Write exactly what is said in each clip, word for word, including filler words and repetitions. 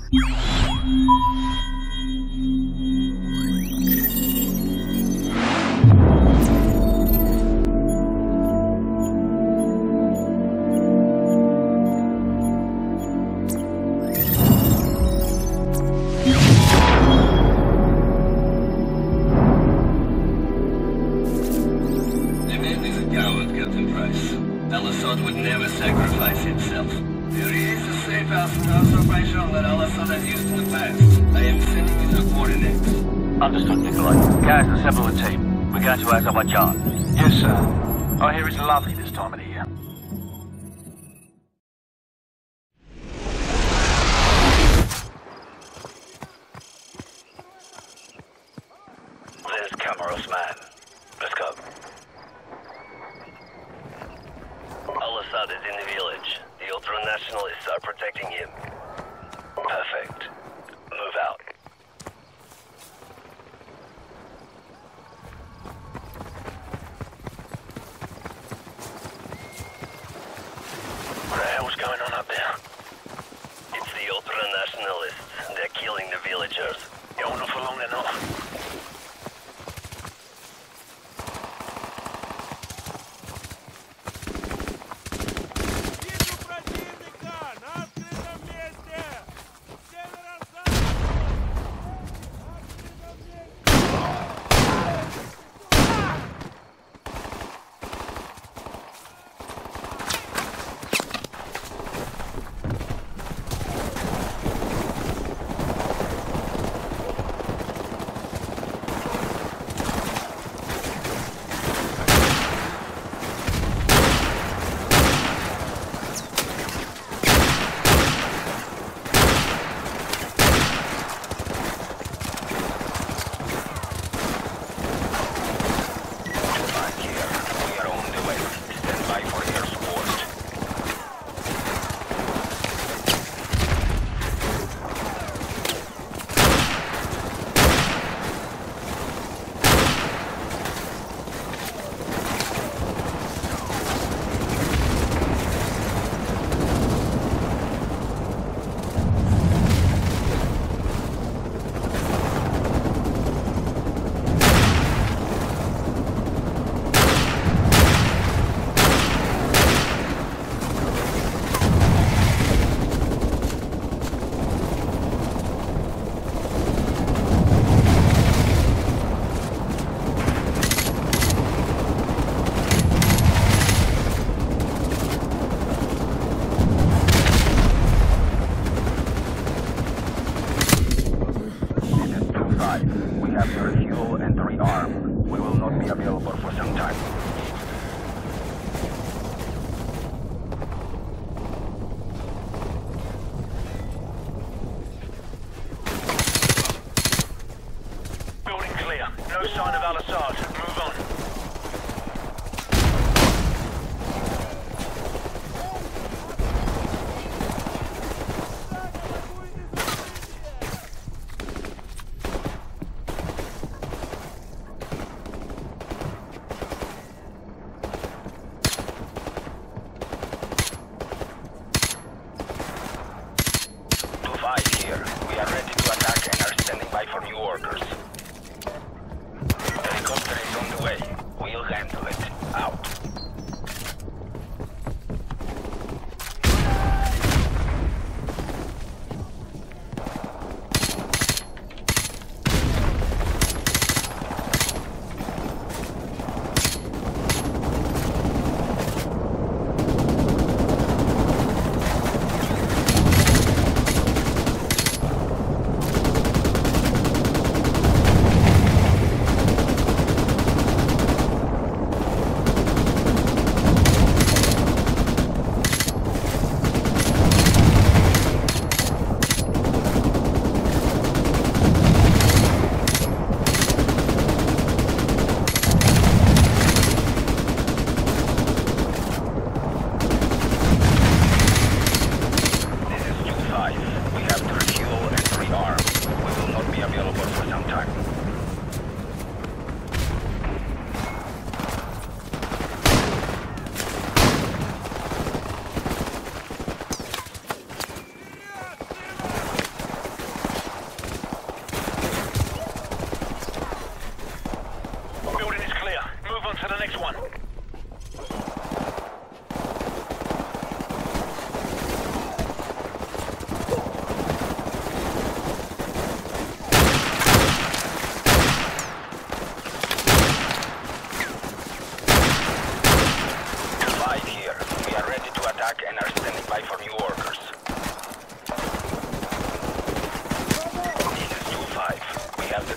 Al-Assad would never sacrifice himself. There is a Safehouse and house operation that Al-Assad has used in the past. I am sending you the coordinates. Understood, Nikolai. Gaz, assemble the team. We're going to Azerbaijan. Yes, sir. I hear it's lovely this time of the year. There's Camaros, man. Let's go. Al-Assad is in the village. The ultra-nationalists are protecting him. Perfect. Move out. What the hell's going on up there? It's the ultra-nationalists. They're killing the villagers. Yeah, not for long, they're not.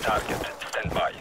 target. Stand by.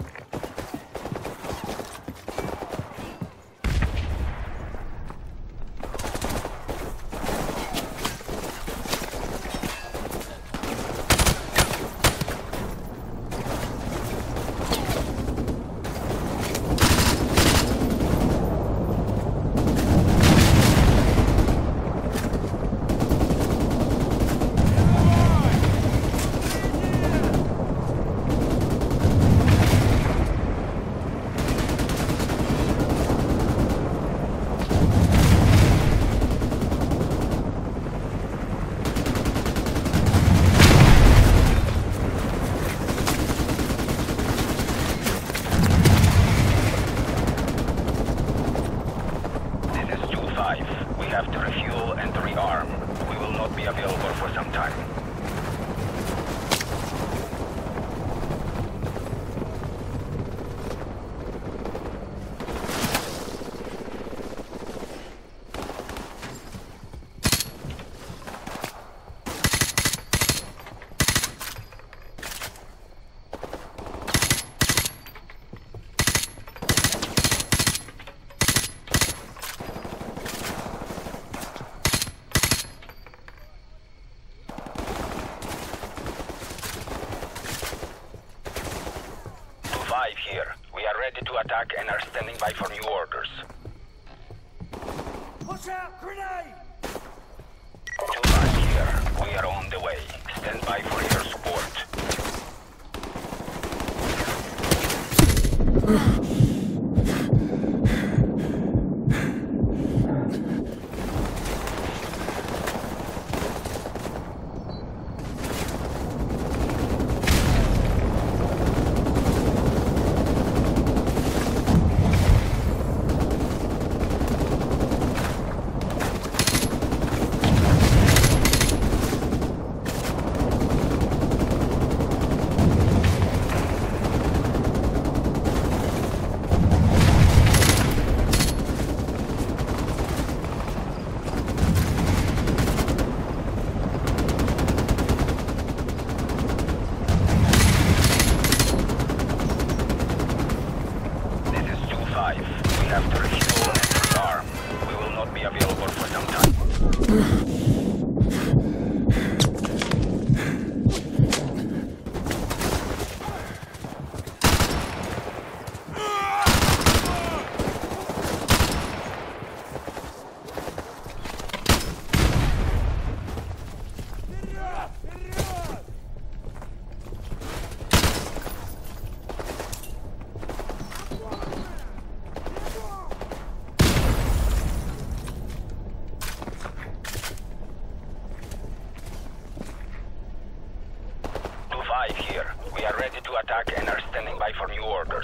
We have to refuel and rearm. We will not be available for some time. Five here. We are ready to attack and are standing by for new orders. Watch out! Grenade! Two five here. We are on the way. Stand by for your support. We have to refuel and rearm. We will not be available for some time. Five here. We are ready to attack and are standing by for new orders.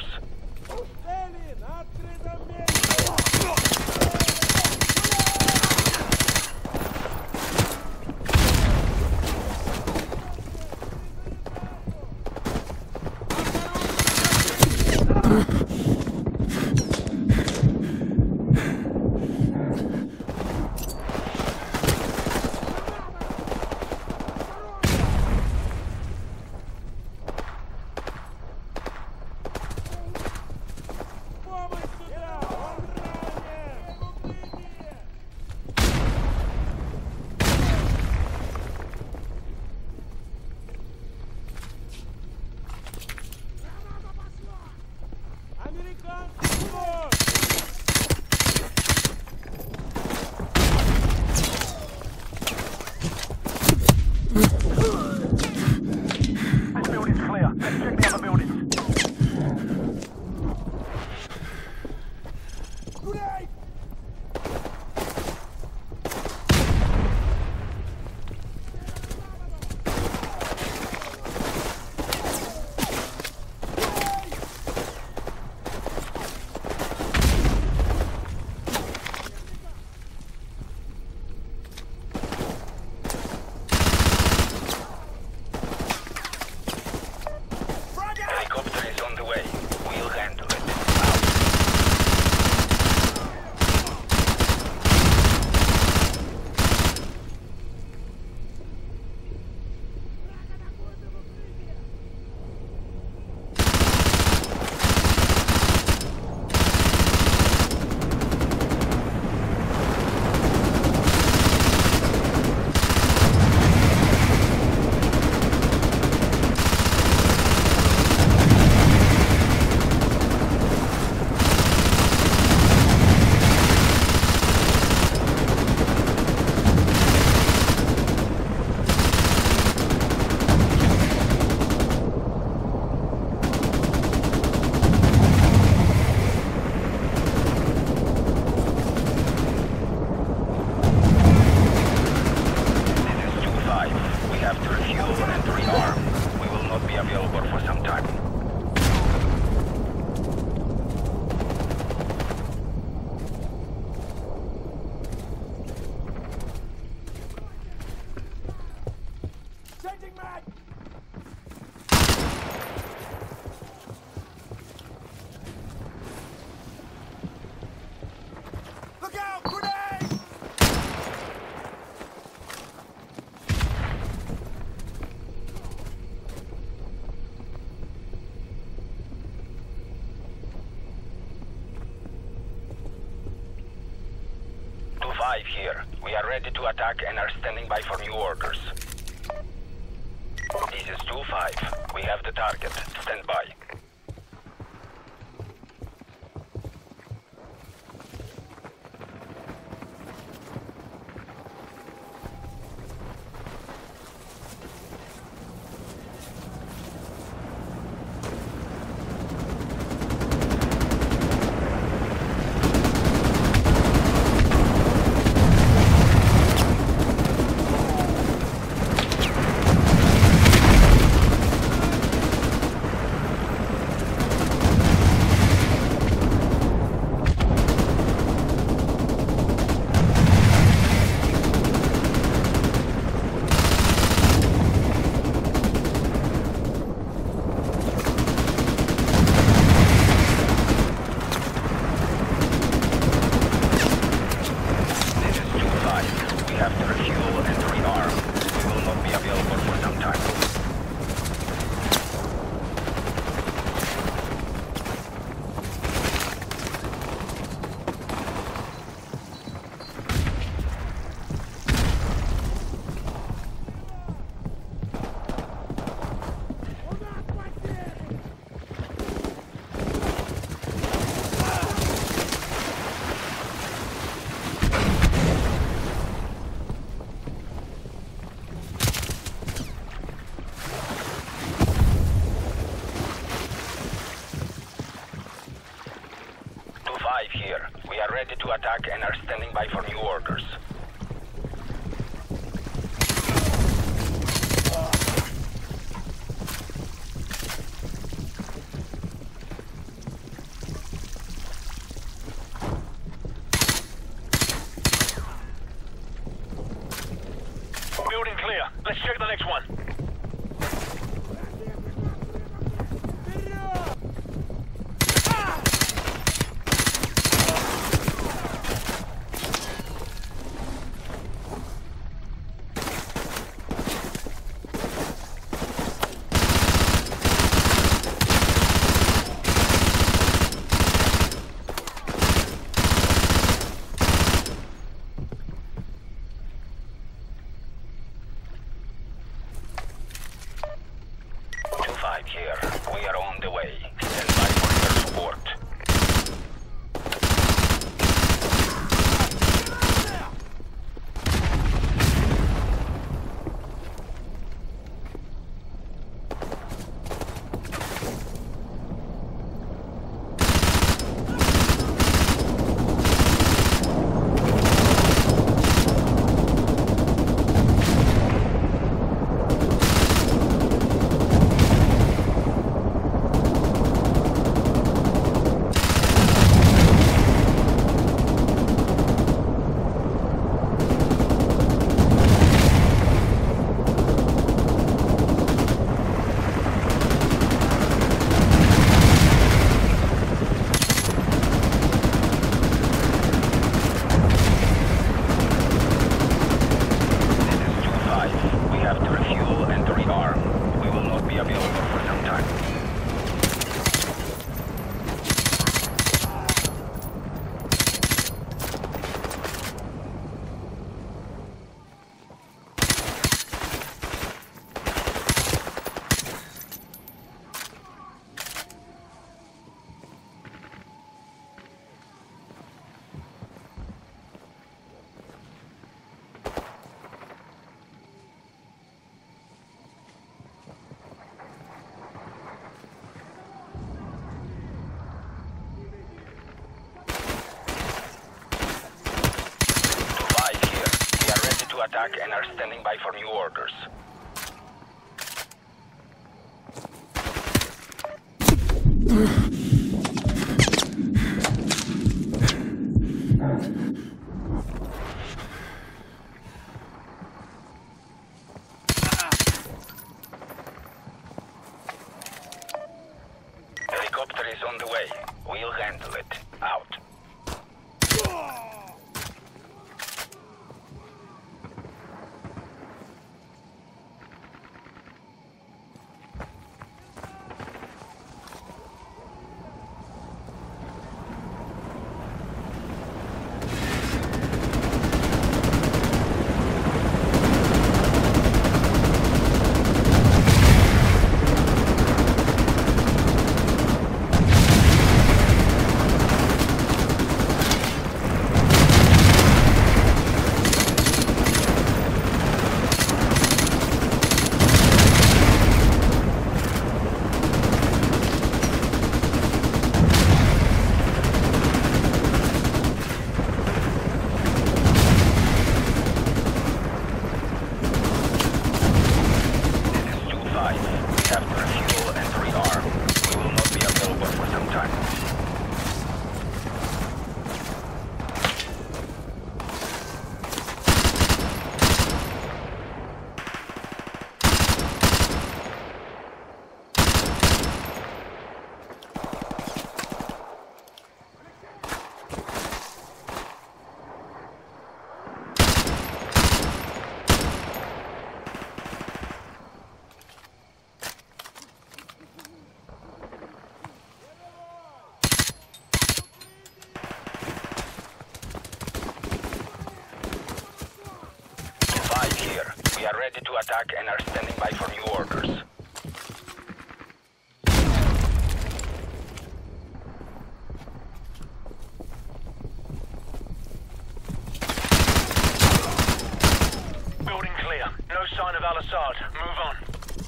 have to refuel and rearm. We will not be available for some time. Here. We are ready to attack and are standing by for new orders. This is two five. We have the target. Stand by. Here. We are ready to attack and are standing by for new orders. Building clear. Let's check the next one. Here. We are on the way. Stand by for your support. attack and are standing by for new orders. attack and are standing by for new orders. Building clear. No sign of Al-Assad. Move on.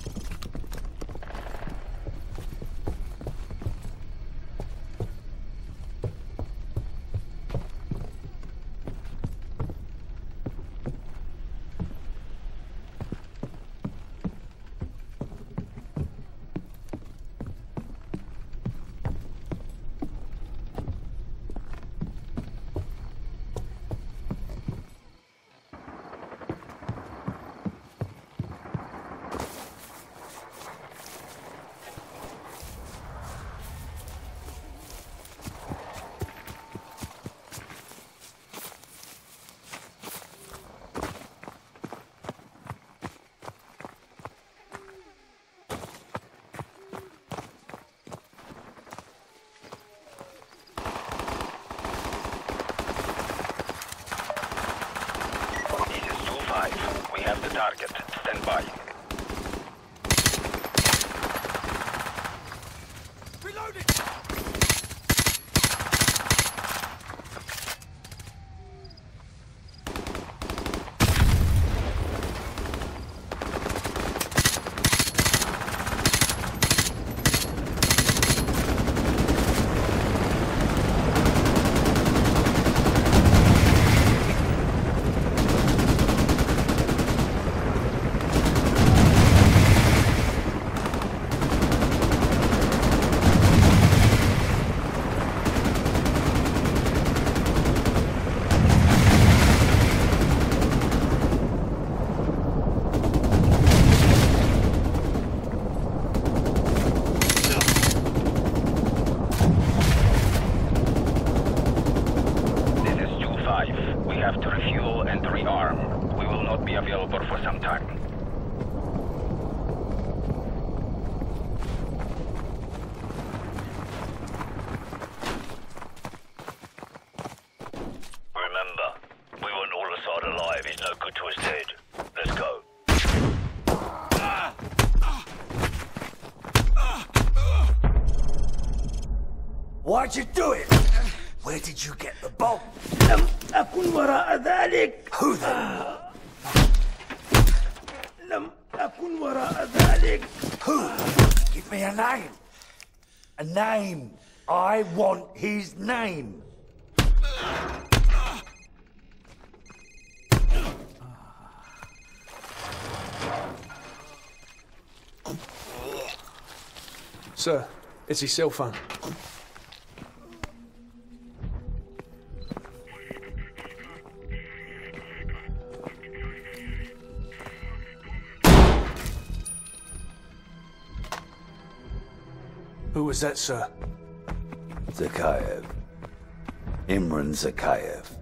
We have the target. Stand by. Reloading! Available for some time. Remember, we want Al-Assad alive. He's no good to us dead. Let's go. Why'd you do it? Where did you get the bomb? لم أكن وراء ذلك. Who then? لم أكن وراء ذلك. Who? Give me a name. A name. I want his name. Sir, it's his cell phone. Who was that, sir? Zakhaev. Imran Zakhaev.